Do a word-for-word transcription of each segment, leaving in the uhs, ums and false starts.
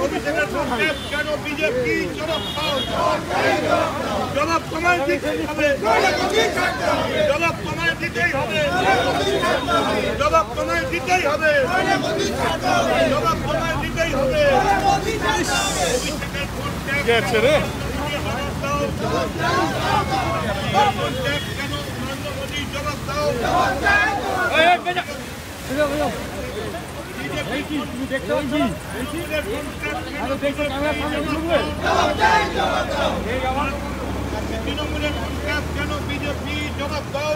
অভিষেকের সংক্ষেপ কেন বিজেপি জবাব পাও জবাব তোমায় দিতেই হবে জবাব তোমায় দিতেই হবে জবাব তোমায় দিতেই হবে জবাব তোমায় দিতেই হবে অভিষেকের সংক্ষেপ রে কেন নরেন্দ্র মোদী জবাব দাও তৃণমূলের সংখ্যা কেন বিজেপি জবাব দাও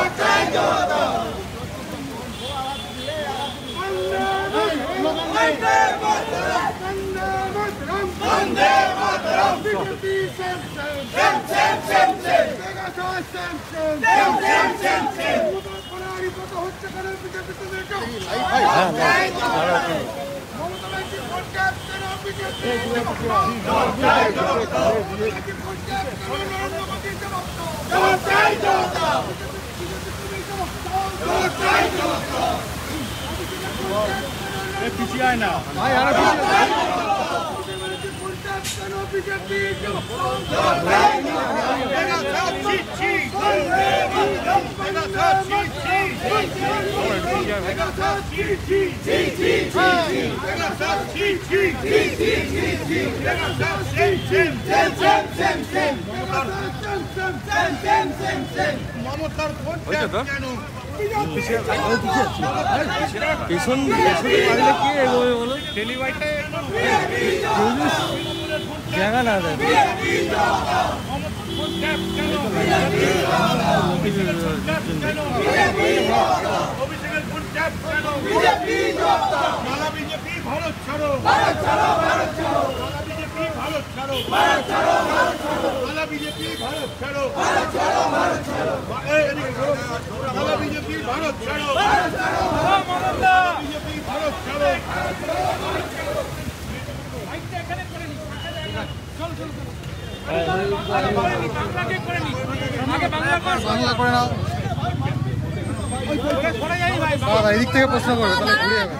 পিছিয়ে আয় না মমতার ভোট কেন পেছন পারলে কি এগোবে বলো জায়গা না দেয় বিজেপি ভারত ছাড়ো ভারত ছাড়ো ভারত ছাড়ো বিজেপি ভারত ছাড়ো ভারত ছাড়ো ভারত ছাড়ো বিজেপি ভারত ছাড়ো ভারত ছাড়ো ভারত ছাড়ো বিজেপি ভারত ছাড়ো ভারত ছাড়ো বিজেপি ভারত ছাড়ো বাংলা করে নাও এদিক থেকে প্রশ্ন করবে তাহলে ঘুরে যাবে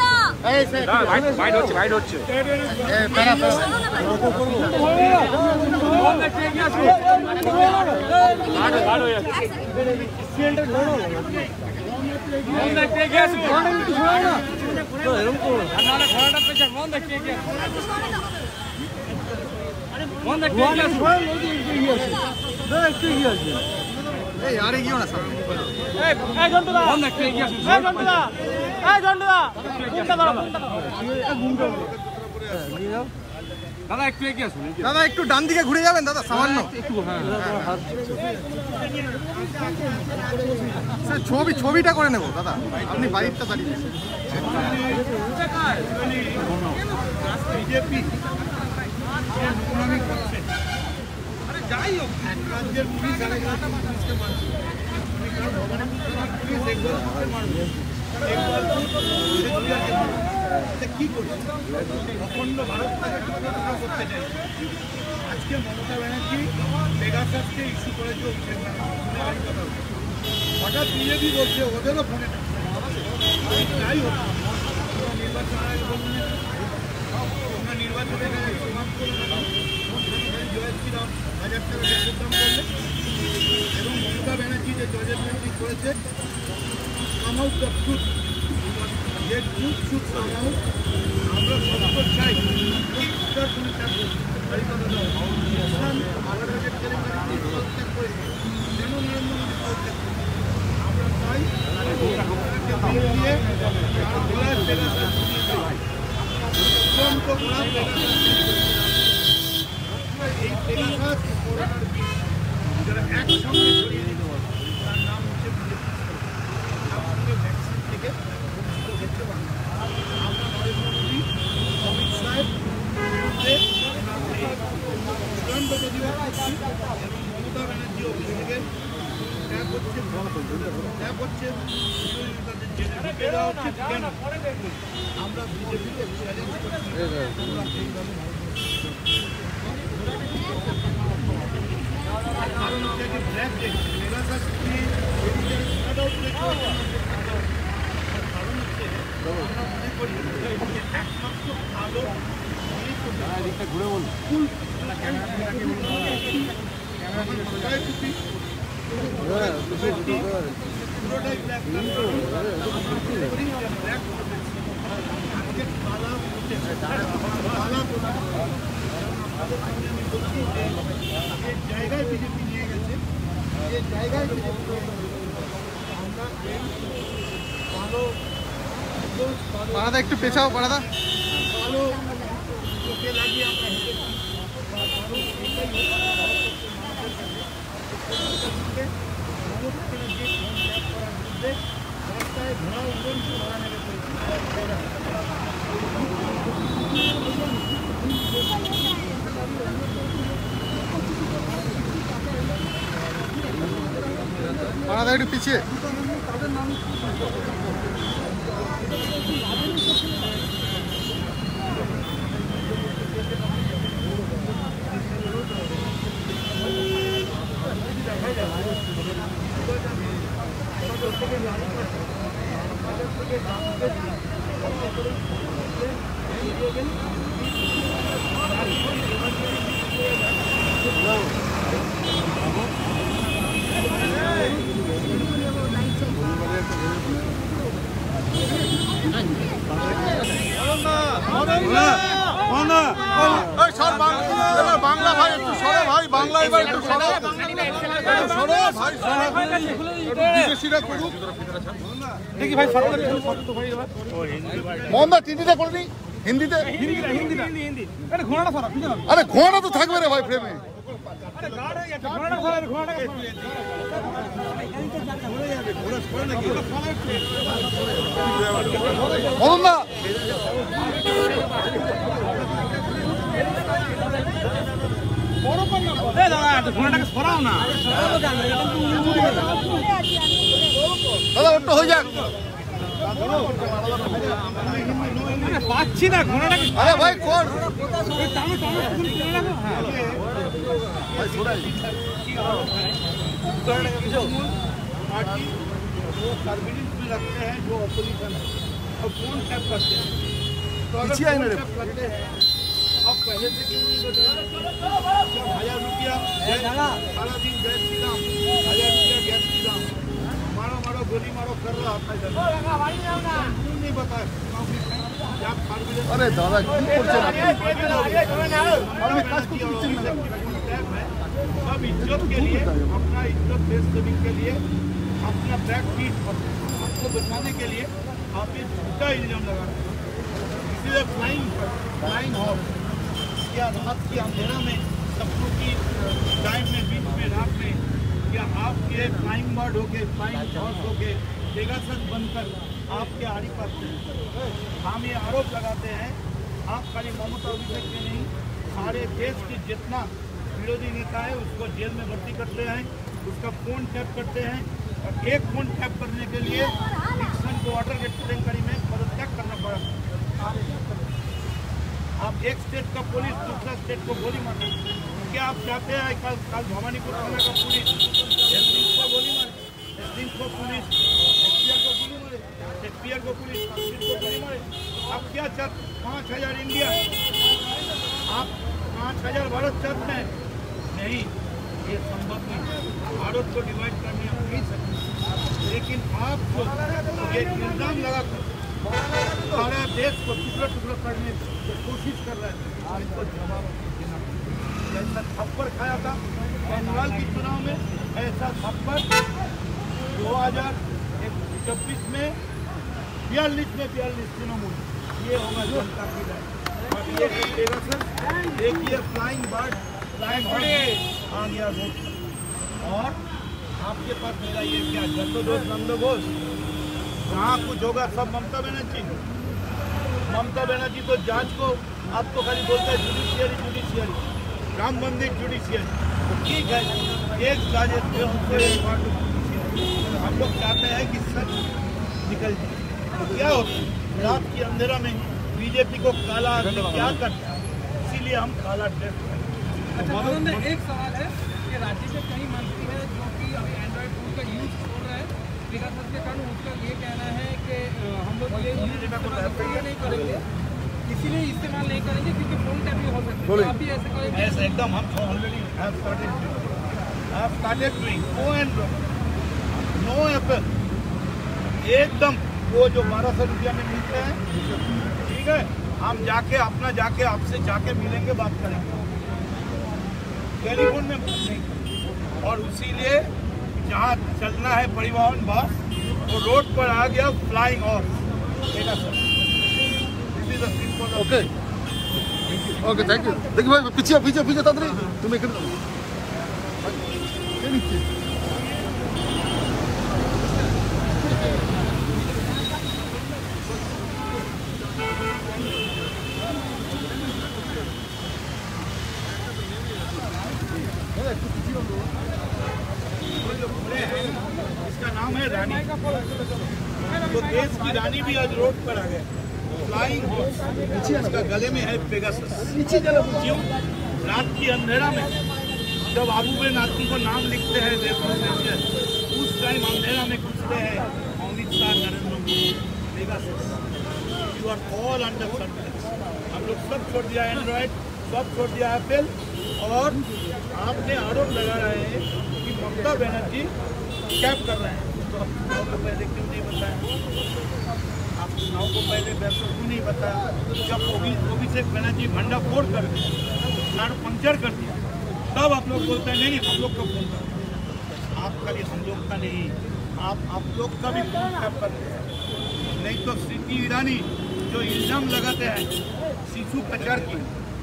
यार ये ना सामने ए ए जंटुदा बंद रख के ए जंटुदा ए जंटुदा गुंडा धरो गुंडा দাদা একটু এগিয়ে আসুন দাদা একটু ডান দিকে ঘুরে যাবেন দাদা সামান্য একটু হ্যাঁ স্যার ছবি ছবিটা করে নেব দাদা আপনি বাইকটা দাঁড়িয়ে বিজেপি আরে যাই হোক রাজ্যের পুলিশ এলাকাটা মানুষকে মারছে কারণ ভবানী পুলিশ একবার মারবে কি করছে অখণ্ড ভারতটাকে করতে চাই আজকে মমতা ব্যানার্জি পেগাসাসকে ইস্যু করেছে অভিষেক ব্যানার্জি কথা হঠাৎ বিজেপি বলছে ওদেরও ফোনে যাই হোক নির্বাচন আগে বলুন আমরা নির্বাচনে জয় শ্রীরাম হাজার টাকা গ্যাসের দাম করলে এবং মমতা ব্যানার্জি যে জজমেন্টটি করেছে কামাউট দ্য ট্রুথ যে ট্রুথ শুড কাম আউট আমরা সত্য চাই পরিষ্কার করে থাকবো ইসলাম আট হাজার কেলেঙ্কারিতে পদত্যাগ করেছে কেন নরেন্দ্র মোদী পদত্যাগ করেছে আমরা চাই বিল দিয়ে গোলাপ পেগাসাস অত্যন্ত গোলাপ পেগাসাস এই পেগাসাস করোনার বিষ যারা একসঙ্গে ছড়িয়ে দিতে পারবে তার নাম হচ্ছে বিজেপি ভ্যাকসিন থেকে যেতে পারবে আমরা নরেন্দ্র মোদী অমিত শাহের বিরুদ্ধে চূড়ান্ত প্রতিবাদ করছি এবং মমতা ব্যানার্জি অভিষেকের ত্যাগ হচ্ছে ত্যাগ হচ্ছে বিরোধিতাদের জেনে ঢুকে দেওয়া হচ্ছে কেন আমরা বিজেপিকে চ্যালেঞ্জ করছি কারণ হচ্ছে যে ব্ল্যাক ডে পেগাসাস কারণ হচ্ছে আমরা মনে করি একমাত্র ভালো ঘুরে বল ফুল মাথায় টুপি পুরোটাই ব্ল্যাক ব্ল্যাক কালা কালা আমি বলছি যে যে জায়গায় বিজেপি নিয়ে গেছে যে জায়গায় বিজেপি আমরা এই ভালো পাড়াদা একটু পেছাও পাড়াদা ভালো চোখে লাগিয়ে আমরা হেঁটেছি রাস্তায় ঘোড়া উড়ন ঘোড়া নেমে পাড়াদা একটু পিছিয়ে বাংলা ভাই একটু সরো ভাই বাংলা এবার একটু সরো সরো ভাই বিদেশিরা করুক দেখি ভাই মোহনদা টিভিতে করে নি হিন্দিতে আরে ঘোড়াটা তো থাকবে রে ভাই ফ্রেমে মোহনদা দাদা একটু হয়ে যাক পাচ্ছি না ঘোড়াটাকে আরে ভাই কোন पार्टी वो कार्बोनेट में रखते हैं जो अपोजिशन है और फोन टैप करते हैं तो अगर फोन टैप करते हैं अब पहले से क्यों नहीं बताया हजार रुपया सारा दिन गैस की दाम हजार रुपया गैस की दाम मारो मारो गोली मारो कर रहा था क्यों नहीं बताया अरे दादा की अब इज्जत के लिए अपना इज्जत देश सेविंग के लिए अपना बैक फीट आपको बचाने के लिए आप ये झूठा इल्जाम लगा रहे हैं इसीलिए फ्लाइंग फ्लाइंग हॉर्स क्या रात की अंधेरा में सपनों की टाइम में बीच में रात में क्या आप ये फ्लाइंग बर्ड होके फ्लाइंग हॉर्स होके पेगासस बनकर आपके आड़ी पर हम ये आरोप लगाते हैं आप खाली ममता अभिषेक के नहीं सारे देश के जितना विरोधी नेता है उसको जेल में भर्ती करते हैं उसका फोन टैप करते हैं और एक फोन टैप करने के लिए डिक्सन को वाटरगेट केलेंकरी में पदत्याग करना पड़ा। आप एक स्टेट का पुलिस दूसरा स्टेट को गोली मारते क्या आप चाहते हैं कल कल भवानीपुर थाना का पुलिस एसपी को गोली मारे एसपी को पुलिस एसपीआर को गोली मारे एसपीआर को पुलिस को गोली मारे आप क्या चाहते पाँच हजार इंडिया आप पाँच हजार भारत चाहते हैं नहीं ये संभव नहीं भारत को डिवाइड करने हम नहीं सकते लेकिन आपको ये इल्जाम लगाकर सारा देश को टुकड़ा टुकड़ा करने की कोशिश कर रहे हैं इसको जवाब देना ऐसा थप्पड़ खाया था बंगाल के चुनाव में ऐसा थप्पड़ दो हजार छब्बीस में बयालीस में बयालीस तृणमूल ये होगा जनता की राय देखिए फ्लाइंग बर्ड फ्लाइंग बर्ड आ गया रोड और आपके पास मेरा ये क्या जन्मदोष नंदघोष जहाँ कुछ होगा सब ममता बनर्जी ममता बनर्जी तो जांच को आपको खाली बोलता है जुडिशियरी जुडिशियरी राम मंदिर जुडिशियरी तो ठीक है एक साजिश हम लोग चाहते हैं कि सच निकल जाए तो क्या होता है रात की अंधेरा में बीजेपी को काला क्या करता है इसीलिए हम काला ड्रेस अच्छा एक सवाल है कि राज्य के कई मंत्री हैं जो कि अभी एंड्रॉइड फोन का यूज छोड़ रहे हैं पेगासस के कारण उसका ये कहना है कि हम लोग ये यूज नहीं करेंगे इसीलिए इस्तेमाल नहीं करेंगे क्योंकि फोन टैपिंग हो सकती है। आप भी ऐसे करेंगे? ऐसे एकदम हम already have started have started doing go and no apple एकदम वो जो बारह सौ रुपया में मिलते हैं, ठीक है, हम जाके अपना जाके आपसे जाके मिलेंगे, बात करेंगे, टेलीफोन में नहीं। और इसीलिए जहाँ चलना है परिवहन बस वो रोड पर आ गया flying off. Okay okay thank you. देखिए भाई पीछे पीछे पीछे तांत्रिक तुम एक इसका नाम है रानी, तो देश की रानी भी आज रोड पर आ गए। फ्लाइंग हॉर्स, इसका गले में है पेगासस। क्यों? रात की अंधेरा में जब आबूबेन आदमी को नाम लिखते हैं देशों में, उस टाइम अंधेरा में घुसते हैं Amit Shah, Narendra Modi, Pegasus. You are all under surveillance. हम लोग सब छोड़ दिया एंड्रॉयड, सब छोड़ दिया एप्पल, और आपने आरोप लगा रहे हैं कि ममता बनर्जी कैप कर रहे हैं। तो आप चुनाव को पहले क्यों नहीं बताया? आप चुनाव को पहले वैसे क्यों नहीं बताया? जब अभिषेक बनर्जी भंडा फोड़ कर दिया, कार पंक्चर कर दिया, तब आप लोग बोलते हैं नहीं नहीं हम लोग का फोन कर। आपका भी हम लोग का नहीं, आप आप लोग का भी फोन कैप कर दिया। नहीं तो स्मृति ईरानी जो इल्जाम लगाते हैं शिशु प्रचार की,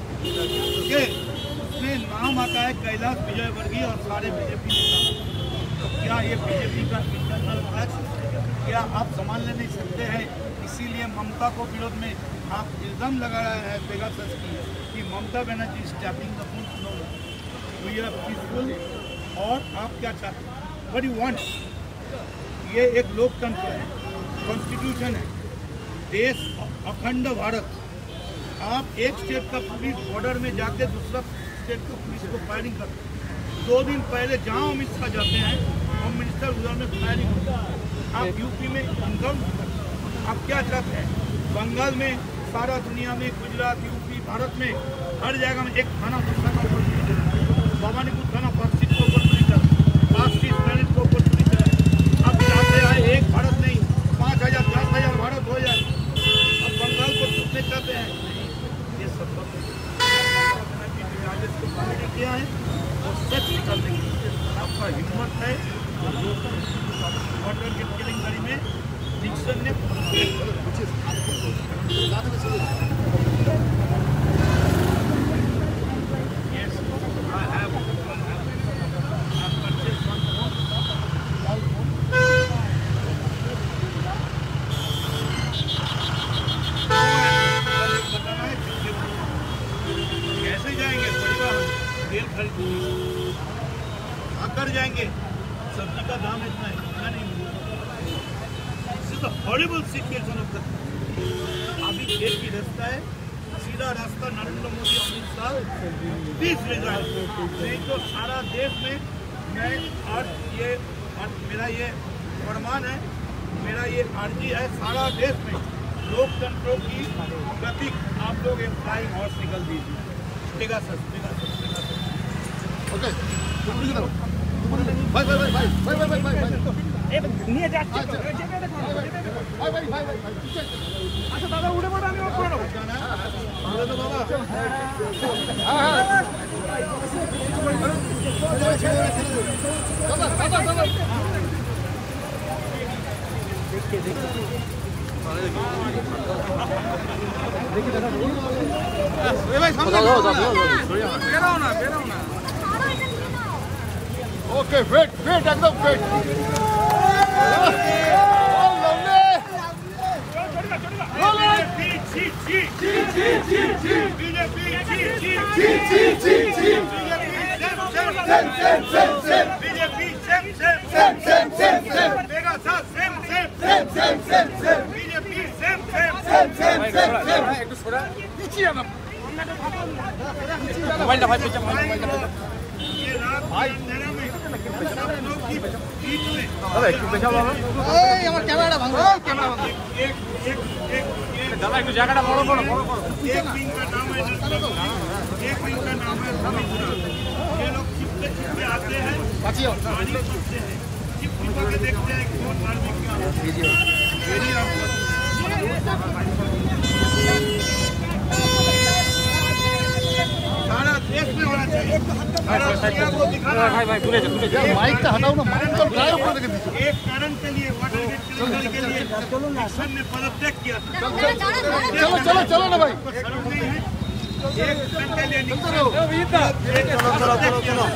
उसमें नाम आता है कैलाश विजयवर्गीय और सारे बीजेपी नेता। तो क्या ये बीजेपी का इंटरनल मैच क्या आप संभालने नहीं सकते हैं? इसीलिए ममता को विरोध में आप इल्जाम लगा रहे हैं पेगासस की कि Mamata Banerjee is tapping the phone. No, we are peaceful. और आप क्या चाहते हैं? What you want? ये एक लोकतंत्र है, कॉन्स्टिट्यूशन है, देश अखंड भारत। आप एक स्टेट का पुलिस बॉर्डर में जाके दूसरा स्टेट का पुलिस को फायरिंग करते हैं। दो दिन पहले जहाँ अमित शाह जाते हैं होम मिनिस्टर उधर में फायरिंग होती है। आप यूपी में इनकम, आप क्या चाहते हैं? बंगाल में, सारा दुनिया में, गुजरात, यूपी, भारत में हर जगह में एक थाना दूसरा का ऊपर चुरी चला, भवानीपुर थाना पार्कशीट के ऊपर चुरी चला, पार्कशीट प्लानिट के ऊपर चुरी चला। अब चाहते हैं एक भारत नहीं, पाँच हजार दस हजार भारत हो जाए। अब बंगाल को छूटने चाहते हैं। ये सब को कॉमेडी किया है और सच निकालने की आपका हिम्मत है। वाटर की किलिंग करी में डिक्सन ने yes, I have one have I purchased one phone, all phone. कैसे जाएंगे? परिवहन, तेल खरीदेंगे, आकर जाएंगे, सब्जी का दाम इतना है, इतना नहीं मिलेगा। हॉरिबल सिचुएशन ऑफ द अभी एक ही रास्ता है, सीधा रास्ता नरेंद्र मोदी अमित शाह प्लीज रिजाइन, नहीं तो सारा देश में मैं और ये और मेरा ये फरमान है, मेरा ये अर्जी है, सारा देश में लोकतंत्रों की प्रतीक आप लोग एक फ्लाइंग हॉर्स निकल दीजिए। Pegasus, Pegasus, Pegasus. ओके भाई भाई भाई भाई भाई भाई भाई নিয়ে যাচ্ছে আচ্ছা ভাই ভাই ভাই ভাই আচ্ছা দাদা উঠে পড়ে আমি অফ করে দেবো। বলে তো বাবা হ্যাঁ হ্যাঁ দাদা দাদা দাদা দেখে দেখে দেখি দাদা এ ভাই সামনে বেরাও না বেরাও না। ओके फिट फिट एकदम फिट। मोबाइल দাদা একটু পেছাও বাবা। এই আমার ক্যামেরাটা ভাঙো, ক্যামেরা ভাঙো। দাদা একটু জায়গাটা বড় করো, বড় করো। एक विंग का नाम है एक विंग का नाम है समुद्र। ये लोग छिपते छिपते आते हैं, पानी खोजते हैं, छिप छिपा के देखते हैं कौन धार्मिक क्या है। यही आपको सारा देश में होना चाहिए। सारा दुनिया को दिखाना है। भाई भाई दूरे जा, दूरे जा। माइकটা हटाओ ना, माइक तो गायब कर देंगे। एक कारण के लिए वाटर गेट सिलेंडर के लिए निक्सन ने पदत्याग किया था। चलो चलो चलो ना भाई। शर्म नहीं है? एक क्षण के लिए निक्सन चलो चलो चलो चलो।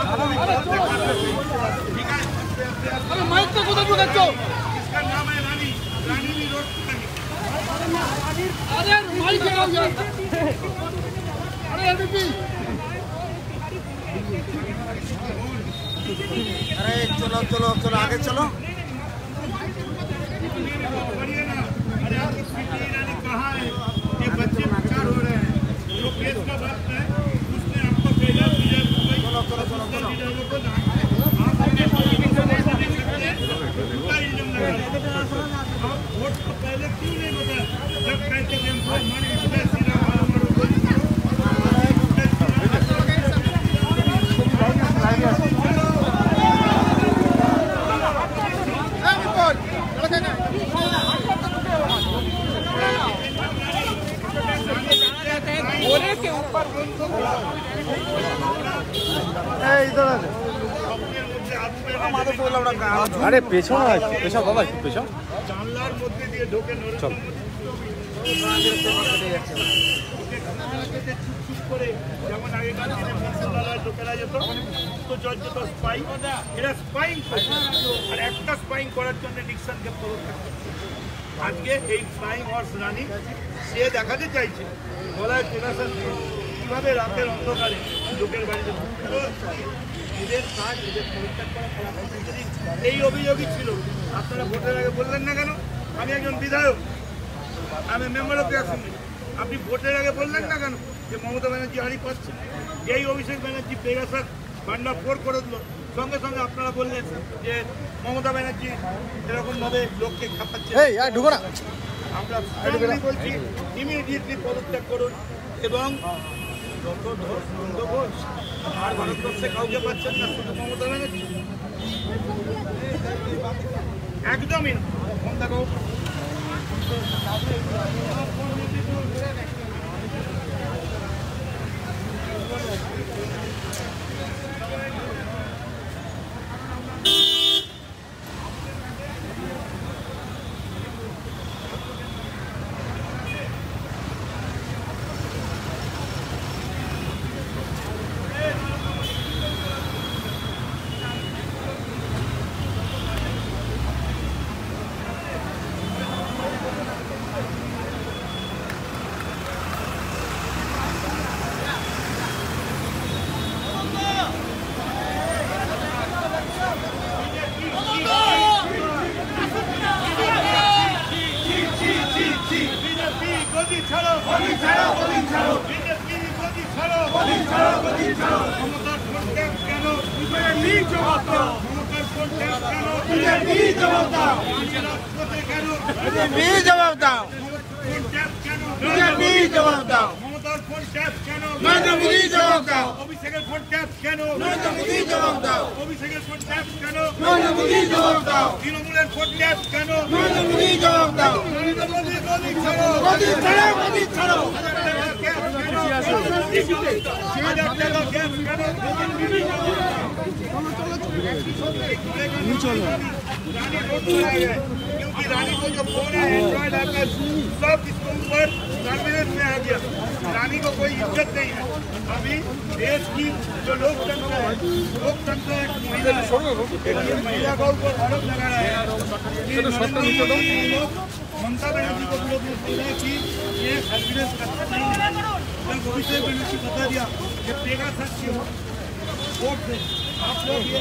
ठीक है। अरे माइक तो कुछ भी रखो। इसका नाम है रानी रानी भी रोड रानी। अरे माइक लगाओ यार। अरे एबीपी। अरे चलो चलो चलो आगे चलो। बढ़िया ना। अरे आपकी स्वीटी रानी कहाँ है? ये बच्चे बेकार हो रहे हैं। जो केस का बात है उसने आपको भेजा भेजा चलो चलो चलो चलो। लीडरों को ना आप अपने पॉलिटिक्स में ऐसे देख सकते हैं। उनका इल्जाम लगा रहे हैं। आप वोट को पहले क्यों नहीं बताया? जब कहते थे हम वोट माने इसलिए सीधा हमारा हमारा बोले के ऊपर আরে পেছন পেছন বাবা একটু পেছন। জানলার মধ্যে দিয়ে ঢোকে নরেন্দ্র চুপ করে যেমন আগেকার দিনে মন্ত্রণালয়ের লোকেরা যেত তো জজ যেত স্পাই, এরা স্পাইং আর একটা স্পাইং করার জন্য নিক্সনকে পদত্যাগ করছে। আজকে এই ফ্লাইং হর্স রানী সে দেখাতে চাইছে গলায় তেলাসা কিভাবে রাতের অন্ধকারে লোকের বাড়িতে এদের কাজ এদের পদত্যাগ করা ফলাফল যদি এই অভিযোগই ছিল আপনারা ভোটের আগে বললেন না কেন? আমি একজন বিধায়ক, আমি মেম্বার অফ দ্য অ্যাসেম্বলি, আপনি ভোটের আগে বললেন না কেন যে মমতা ব্যানার্জি হারি পাচ্ছে? এই অভিষেক ব্যানার্জি পেগাসাস বান্ডা ফোর করে দিল, সঙ্গে সঙ্গে আপনারা বললেন যে মমতা ব্যানার্জি এরকমভাবে লোককে খাপাচ্ছে। ঢুকো না। আমরা strongly বলছি ইমিডিয়েটলি পদত্যাগ করুন এবং যত ঘোষ নন্দ ঘোষ আর ভারতবর্ষে কাউকে পাচ্ছেন না, শুধু মমতা ব্যানার্জি একদমই না। ফোন দেখো জবাব দাও, জবাব দাও, মমতার ফোন ট্যাপ কেন? নরেন্দ্র মোদী জবাব দাও, অভিষেকের ফোন ট্যাপ কেন? নরেন্দ্র মোদী জবাব দাও, অভিষেকের ফোন ট্যাপ কেন? নরেন্দ্র মোদী জবাব দাও, তৃণমূলের ফোন ট্যাপ কেন? নরেন্দ্র মোদী জবাব দাও, নরেন্দ্র মোদী মোদী ছাড়ো, মোদী ছাড়ো, মোদী ছাড়ো। হাজার টাকা গ্যাস কেন? হাজার টাকা গ্যাস কেন? रानी रोड पर आ गए क्योंकि रानी को जो फोन है एंड्रॉइड एप्पल सब इसको ऊपर सर्विलेंस में आ गया। रानी को कोई इज्जत नहीं है। अभी देश की जो लोकतंत्र है, लोकतंत्र एक महिला महिला को ऊपर आरोप लगा रहा है। ममता बनर्जी को विरोध में बोल रहे हैं कि ये सर्विलेंस अच्छा नहीं है। कल अभिषेक बनर्जी बता दिया कि पेगासस की वोट से आप लोग ये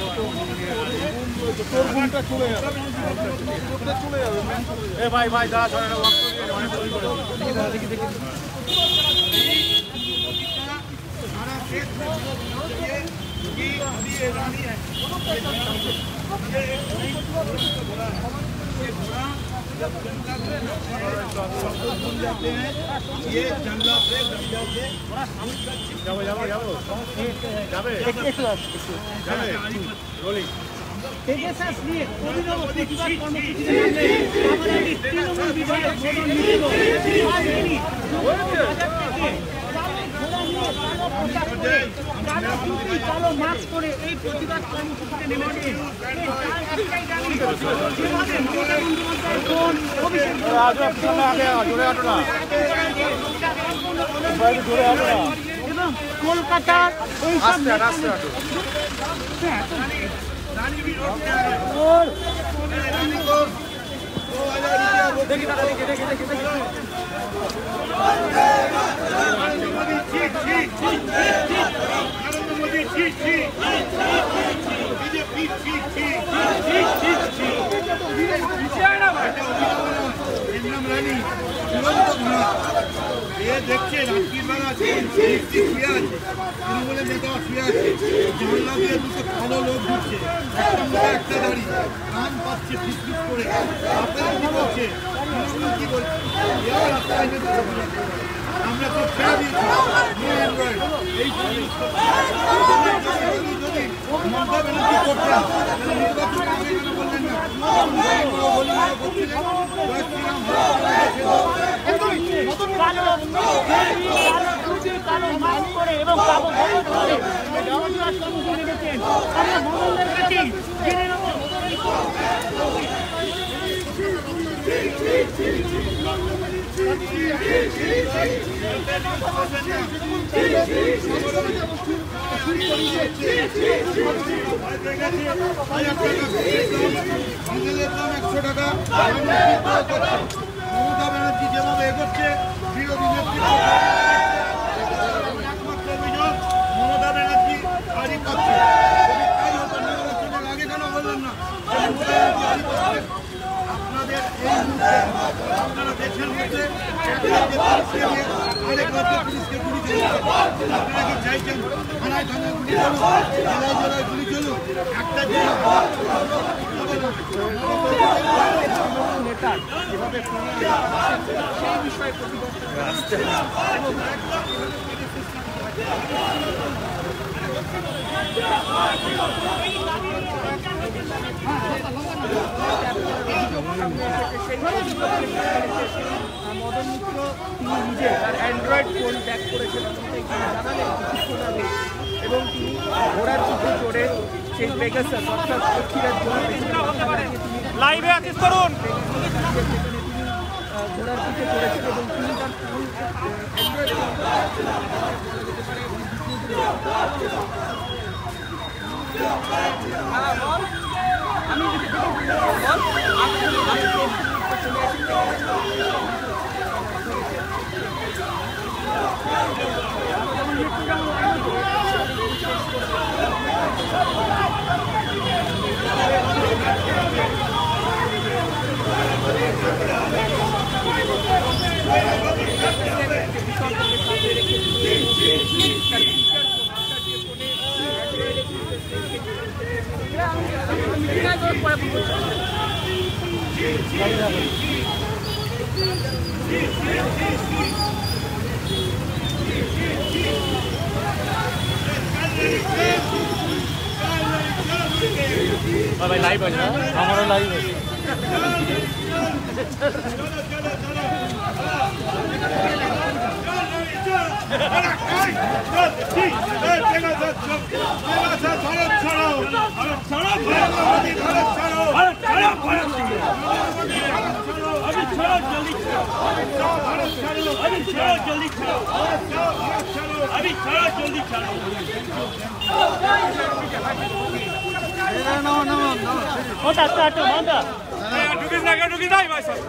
এ ভাই ভাই দাঁড়া চলে না, ওয়াক করে দিয়ে অনেক তৈরি করে দেখি দেখি सारा देश में अभी अभी ये रानी है, ये नहीं घोड़ा है, ये घोड़ा जब जंगला पे सब लोग भूल जाते हैं, ये जंगला पे जंगल से जाओ जाओ जाओ जाओ एक एक जाओ रोलिंग তেজেসাস নিয়ে অভিনব প্রতিবাদ কর্মসূচিতে নামলেন আমাদের তৃণমূল বিধায়ক মদন মিত্র। আজ তিনি বাজার থেকে কালো টুপি কালো মাস্ক করে এই প্রতিবাদ কর্মসূচিতে নেমেছেন। একটাই দাবি, যেভাবে মমতা বন্দ্যোপাধ্যায়ের বোন অভিষেক এবং কলকাতার এই रानी भी रोड पे आ रहे हैं और रानी को दो हजार रुपया देखिए देखिए देखिए देखिए नरेंद्र मोदी जी जी जी जी नरेंद्र मोदी जी जी बीजेपी जी जी जी जी जी पीछे आना बेटा इनाम रानी ये देखिए राजकीय वाला শুয়ে আছে তৃণমূলের নেতা শুয়ে আছে জানলা দিয়ে দুটো কালো লোক ঢুকছে একটা মুখে একটা দাড়ি কান পাচ্ছে ফিসফিস করে আপনারা কি বলছে তৃণমূল কি বলছে এবার রাস্তায় আমরা তো ছেড়ে দিয়েছি নো অ্যান্ড্রয়েড এই যদি মমতা ব্যানার্জি করতেন তাহলে নির্বাচন আগে কেন বললেন না করছিলেন জয় শ্রীরাম কালো মাস্ক করে এবং কালো বরণ করে প্রতিবাদ কর্মসূচি নেমেছেন। আমরা মদনদের কাছে জেনে নেব একশো টাকা মমতা ব্যানার্জি যেভাবে এগোচ্ছে বিরোধী নেতৃত্ব একমাত্র অভিযোগ মমতা ব্যানার্জি গাড়ি পাচ্ছে যদি তাই হতো নির্বাচনের আগে কেন বললেন না মমতা ব্যানার্জি গাড়ি পাচ্ছে আপনাদের এই মুহূর্তে আপনারা দেশের মধ্যে আরেক রাজ্যে পুলিশকে গুলি চলুন আপনারা কি চাইছেন থানায় থানায় গুলি চলুন জেলায় জেলায় গুলি চলুন একটা জেলা নেতার যেভাবে সেই বিষয়ে মদন মিত্র তিনি নিজে তার অ্যান্ড্রয়েড ফোন ট্যাগ করেছেন জানালেন কিছুক্ষণ আগে এবং তিনি ঘোড়ার পিঠে চড়ে সেই পেগাসাস অর্থাৎ পক্ষীরাজ লাইভে আছিস করুন ঘোড়ার পিঠে চড়েছেন এবং তিনি তার ফোন অ্যান্ড্রয়েড আমি भाई लाइव है हमारा लाइव है अभी छोड़ो जल्दी अभी छोड़ो जल्दी अभी छोड़ो जल्दी No, no, no. Monta, starto, monta. ঢুকিস না ঢুকিস নাই ভাই সব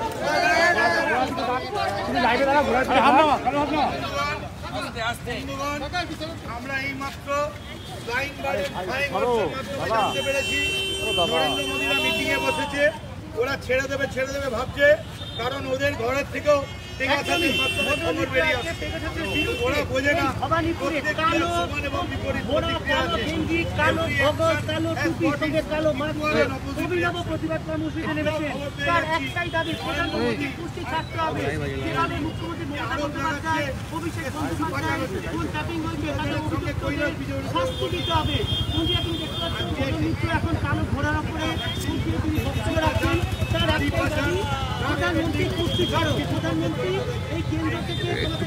তুমি লাইভে দাঁড়া ঘোড়া আরে হাত নাও কালো হাত নাও আস্তে আস্তে আমরা এই মাত্র ফ্লাইং বার্ডের ফ্লাইং মাধ্যমে জানতে পেরেছি নরেন্দ্র মোদিরা মিটিং এ বসেছে ওরা ছেড়ে দেবে ছেড়ে দেবে ভাবছে কারণ ওদের ঘরের থেকেও পেগাসাসের মাধ্যমে খবর বেরিয়ে আসছে। ওরা বোঝে না ভবানীপুরে কালো ঘোড়া, কালো গেঞ্জি, কালো বগল, কালো টুপি, সঙ্গে কালো মাস্ক পরে অভিনব প্রতিবাদ কর্মসূচি নেমেছেন। তার একটাই দাবি, প্রধানমন্ত্রী পুষ্টি থাকতে হবে। যেভাবে মুখ্যমন্ত্রী মমতা বন্দ্যোপাধ্যায়, অভিষেক বন্দ্যোপাধ্যায় ফোন ট্যাপিং হয়েছে, তাদের অভিযোগকারীদের শাস্তি দিতে হবে। মন্ত্রীরা তিনি দেখতে পাচ্ছেন নিত্য এখন কালো ঘোড়ার উপরে মন্ত্রীরা তিনি বক্তব্য রাখছেন। তার একটাই দাবি, প্রধানমন্ত্রী পুষ্টি ছাড়ো। প্রধানমন্ত্রী এই কেন্দ্র থেকে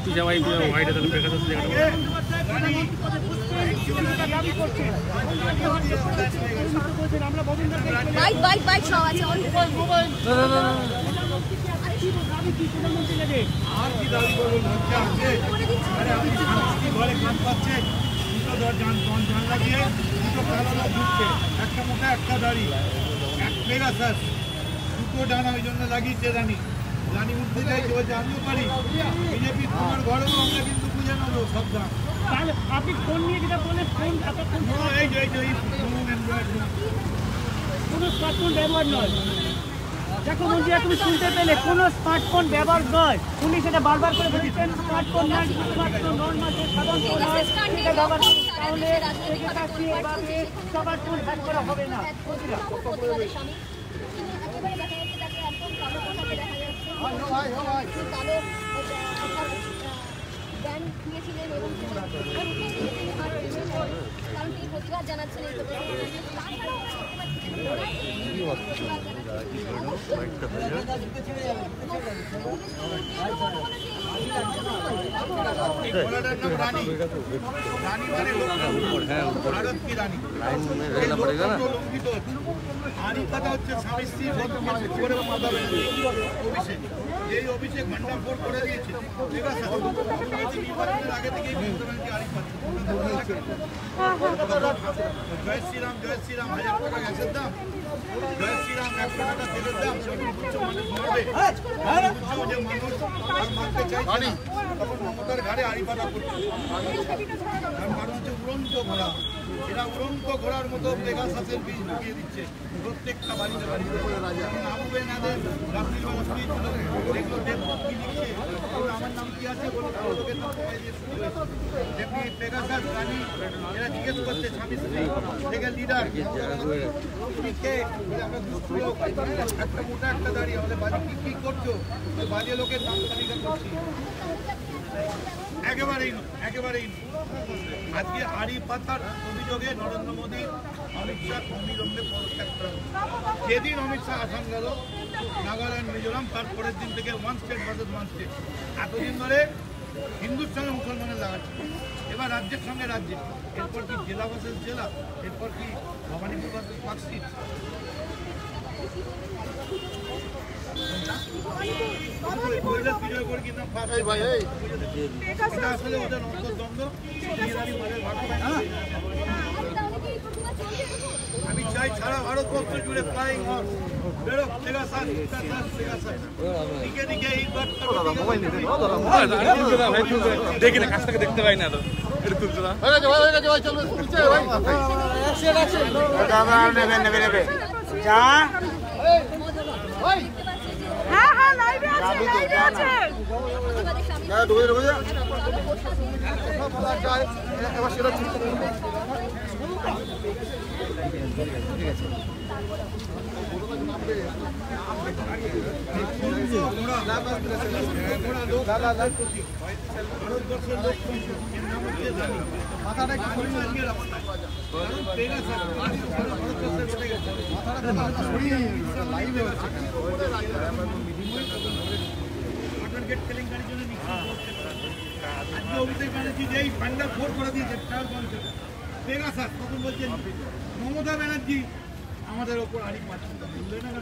বাইক বাইক বাইক সব আছে মোবাইল আর কি দাবি করবো? লজ্জা আছে? আরে আমি কি ঘরে কান পাচ্ছে, দুটো জান জানলা দিয়ে দুটো কালো লোক ঢুকছে, একটা মোটা একটা দাড়ি, এক পেগাসাস, দুটো ডানা ওই জন্য লাগিয়েছে রানী। রানী উঠতে চাইছে, বলছে আমিও পারি। বিজেপি তোমার ঘরেও আমরা কিন্তু বুঝে নেবো সব দাম। আপনি ফোন নিয়ে যেটা বলেন, ফোন এতক্ষণ এই যে এই যে অ্যান্ড্রয়েড কোনো স্মার্টফোন ব্যবহার নয়। দেখো মন্ত্রীরা, তুমি শুনতে পেলে, কোনো স্মার্টফোন ব্যবহার নয়। উনি সেটা বারবার করে বলেছেন, স্মার্টফোন নয়, শুধুমাত্র নর্মাল যে সাধারণ ফোন হয় সেটা ব্যবহার করুন। তাহলে এভাবে সবার ফোন হ্যাক করা হবে না। কারণ তিনি প্রতিবাদ জানাচ্ছেন এই ঘোড়াটার নাম রানী। রানী মানে ভারত কি রানী। লঙ্ঘিত আরই কথা হচ্ছে স্বামী স্ত্রী করে মাতা অভিষেক, এই অভিষেক ভান্ডারফোড় করে দিয়েছে। নির্বাচনের আগে থেকেই মমতা ব্যানার্জি আরই পাচ্ছে। জয় শ্রীরাম, জয় শ্রীরাম, হাজার টাকা গ্যাসের দাম, জয় শ্রীরাম একশো টাকা তেলের দাম, সেগুলো বুঝছো মানুষ মারবে, বুঝছো যে মানুষ আর মারতে চাইছে না, তখন মমতার ঘাড়ে আড়ি পাতা করছে। তার কারণ হচ্ছে উড়ন্ত ঘোড়া, এরা উড়ন্ত ঘোড়ার মতো পেগাসাসের বীজ ঢুকিয়ে দিচ্ছে প্রত্যেকটা বাড়িতে বাড়িতে। আবুবে নাদের রাত্রিবেলা শুয়ে ছিল, দেখলো দেবদূত কি লিখছে, আমার নাম কি আছে বলে লোকের নাম সবাই দিয়ে শুরু হয়েছে। যেমনি পেগাসাস রানী, এরা জিজ্ঞেস করছে স্বামী স্ত্রী থেকে লিডার আমরা দুঃখ লোক, একটা মোটা একটা দাঁড়িয়ে আমাদের বাড়ি কি কি করছো, বাজে লোকের নাম তালিকা করছি। একেবারেই নয়, একেবারেই নয়। আজকে আড়ি পাতার অভিযোগে নরেন্দ্র মোদী অমিত শাহ অবিলম্বে পদত্যাগ করা হয়েছে। যেদিন অমিত শাহ আসাম গেল নাগাল্যান্ড মিজোরাম, তারপরের দিন থেকে one state versus one state. এতদিন ধরে হিন্দুর সঙ্গে মুসলমানের লাগাচ্ছে, এবার রাজ্যের সঙ্গে রাজ্যে, এরপর কি জেলা ভার্সেস জেলা, এরপর কি ভবানীপুর ভার্সেস পার্কস্ট্রিট। আসলে ওদের অন্তর্দ্বন্দ্ব, আমি চাই সারা ভারতবর্ষ জুড়ে ফ্লাইং হর্স বেরোক, পেগাসাস, পেগাসাস, দিকে দিকে এই দেখি না, কাছটাকে দেখতে পাই না তো, এটা তুলতে না। হ্যাঁ হ্যাঁ লাইভে আছে, লাইভে আছে। ভারতবর্ষের লোক মাথাটা কি শরীর লাগিয়ে রাখতে গেট কেলেঙ্কারির জন্য আজকে অভিষেক ব্যানার্জি যেই ফান্ডার ফোর করে দিয়েছে পেগাসাস, তখন বলছেন মমতা ব্যানার্জি আমাদের ওপর আড়ি পাচ্ছে না কেন?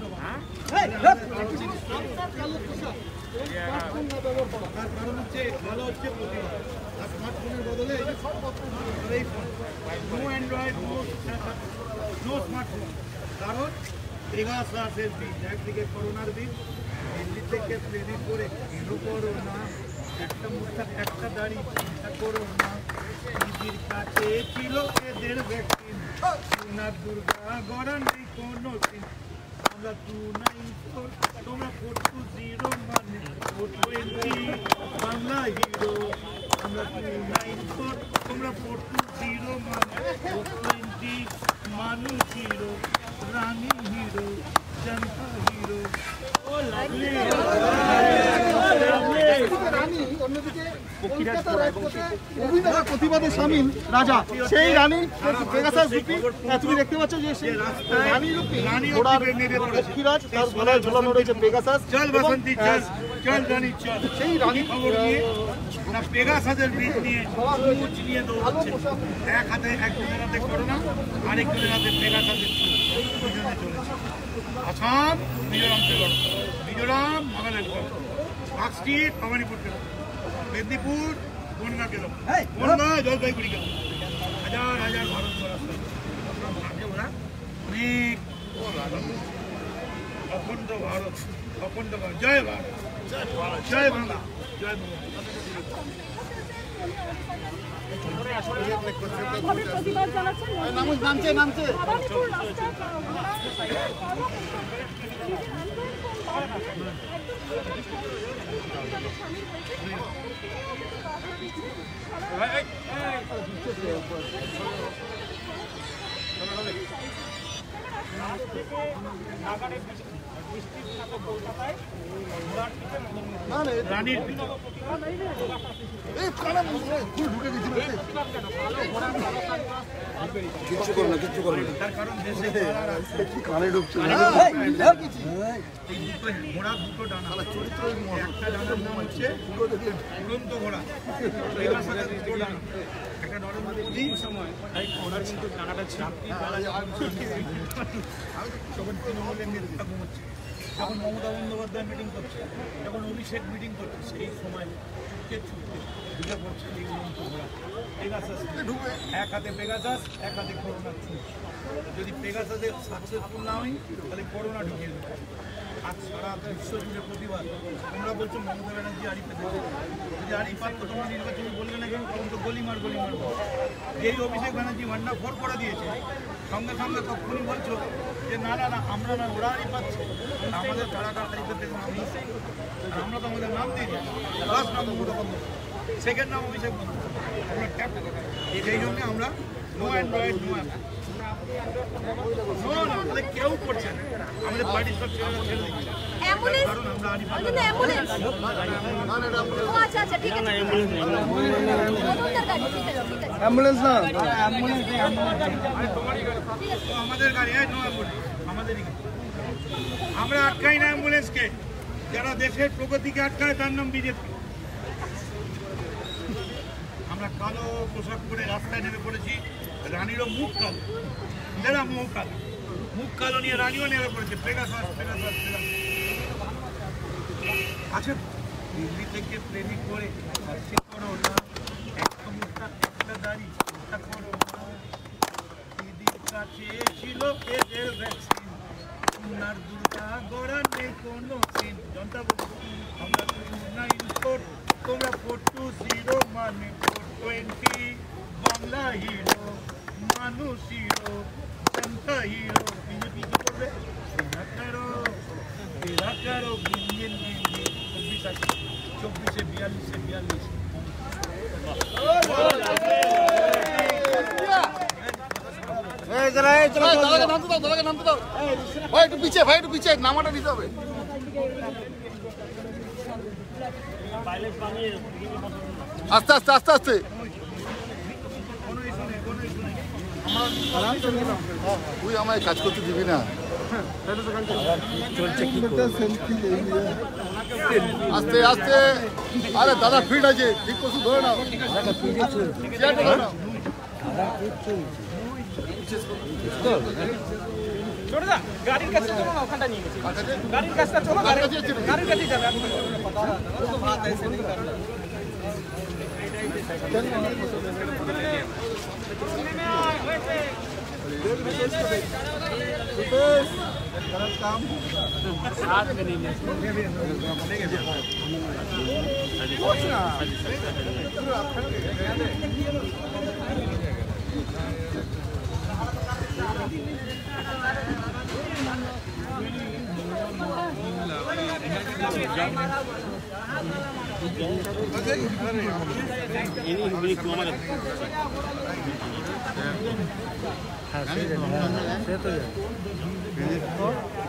তার কারণ হচ্ছে ভালো হচ্ছে প্রতিবাদ, আর স্মার্টফোনের বদলে এই phone, no android, no smartphone. কারণ পেগাসাসের বীজ, একদিকে করোনার বীজ, দিল্লি থেকে প্রেরিত করে কেন করো না, একটা মুঠা একটা দাড়ি চিন্তা করো না, দিদির কাছে ছিল এদের ভ্যাকসিন, সোনার দুর্গা গড়া নেই কোনো দিন, আমরা টু নাইন ফোর তোমরা ফোর টু জিরো মানে ফোর টোয়েন্টি বাংলা হিরো আমরা টু নাইন ফোর তোমরা ফোর টু জিরো মানে ফোর টোয়েন্টি মানুষ হিরো রানী হিরো জনতা হিরো ও লাভলি প্রতিবাদে সামিল রাজা সেই রানী পেগাসাস রূপী তুমি দেখতে পাচ্ছ যে সেই রানী রূপী ঘোড়ার পক্ষীরাজ তার গলায় ঝোলানো রয়েছে পেগাসাস। চল বাসন্তী চল চল রানী চল সেই রানী খবর নিয়ে না পেগাসাসের বীজ নিয়ে মুচ নিয়ে দৌড়াচ্ছে এক হাতে একজনের হাতে করোনা আরেকজনের হাতে পেগাসাসের দুজনে চলেছে। আসাম মিজোরাম থেকে মিজোরাম নাগাল্যান্ড মার্কস্ট্রিট ভবানীপুর গেল মেদিনীপুর বনগা গেল বনগা জলপাইগুড়ি গেল হাজার হাজার ভারত ওরা অনেক অখণ্ড ভারত অখণ্ড ভারত জয় ভারত জয় বাংলা জয় প্রতিবাদ জানাচ্ছেন নামছে নামছে ভবানীপুর রাস্তায় রানীর কিচ্ছু করো না কিচ্ছু করো না তার কারণ দেশে কানে ঢুকছে এই দুটো ঘোড়া দুটো ডানা একটা ডানার নাম হচ্ছে উড়ন্ত ঘোড়া দুটো ডানা একটা নরেন্দ্র মোদী সময় ঘোড়ার কিন্তু ডানাটা চাপটি যখন তৃণমূলের নেতা ঘুমোচ্ছে যখন মমতা বন্দ্যোপাধ্যায় মিটিং করছে যখন অভিষেক মিটিং করছে সেই সময় চুপকে চুপকে ঢুকে পড়ছে এই উড়ন্ত ঘোড়া পেগাসাস এক হাতে পেগাসাস এক হাতে করোনা ছুঁচ যদি পেগাসাসে সাকসেসফুল না হই তাহলে করোনা ঢুকিয়ে দেবে। আজ সারা বিশ্ব জুড়ে প্রতিবাদ তোমরা বলছো মমতা ব্যানার্জি আড়ি পেতে যদি আড়ি পাত তো তোমরা নির্বাচনে বললে না কেন তখন তো গলিমার গলিমার যেই অভিষেক ব্যানার্জি ভান্ডা ফোর করে দিয়েছে সঙ্গে সঙ্গে তখনই বলছো যে না না না আমরা না ওরা আড়ি পাচ্ছে আমাদের কারা কাড়াকাড়ি করতে নাম দিচ্ছে আমরা তো আমাদের নাম দিই ফার্স্ট নাম মমতা বন্দ্যোপাধ্যায় সেকেন্ড নাম অভিষেক বন্দ্যোপাধ্যায় আমরা ট্যাপ সেই জন্য আমরা নো অ্যান্ড্রয়েড নো অ্যাপ কেউ করছে না আমাদের পার্টি সব ছেড়ে ছেড়ে দিচ্ছে অ্যাম্বুলেন্স কারণ আমরা আড়ি পাচ্ছি ওই অ্যাম্বুলেন্স ও আচ্ছা আচ্ছা ঠিক আছে ওদের গাড়ি ঠিক আছে ঠিক আছে অ্যাম্বুলেন্স না আমাদের গাড়ি নো অ্যাম্বুলেন্স আমাদেরই গাড়ি আমরা আটকাই না অ্যাম্বুলেন্সকে যারা দেশের প্রগতিকে আটকায় তার নাম বিজেপি। আমরা কালো পোশাক পরে রাস্তায় নেমে পড়েছি রানীরও মুখ কালো এরা মুখ কালো মুখ কালো নিয়ে রানীও নেমে পড়েছে পেগাসাস পেগাসাস পেগাসাস আচ্ছা দিল্লি থেকে প্লেনিং করে সে করো না একটা মুখটা একটা দাড়ি একটা করো না দিদির কাছে ছিল এদের ভ্যাকসিন উনার দুর্গা গড়া নেই কোনো সিন জনতা বলছি আমরা টু নাইন ফোর তোমরা ফোর টু জিরো মানে ফোর টোয়েন্টি বাংলা হিরো মানুষ হিরো জনতা হিরো বিজেপি কি করবে তেরা কারো তেরা কারো বিলিয়ন বিলিয়ন চব্বিশ আছে চব্বিশে বিয়াল্লিশে বিয়াল্লিশ ভাই একটু পিছিয়ে ভাই একটু পিছিয়ে নামাটা নিতে হবে। আস্তে আস্তে আস্তে আস্তে তুই আমায় কাজ করতে দিবি না আস্তে আস্তে আরে দাদা ফিট আছে ঠিক করছো ধরে নাও ধরে নাও গাড়ির কাছে চলো না ওখানটা নিয়ে গেছি গাড়ির কাছটা চলো গাড়ির কাছে যাবে साथ में नहीं Really? সে তো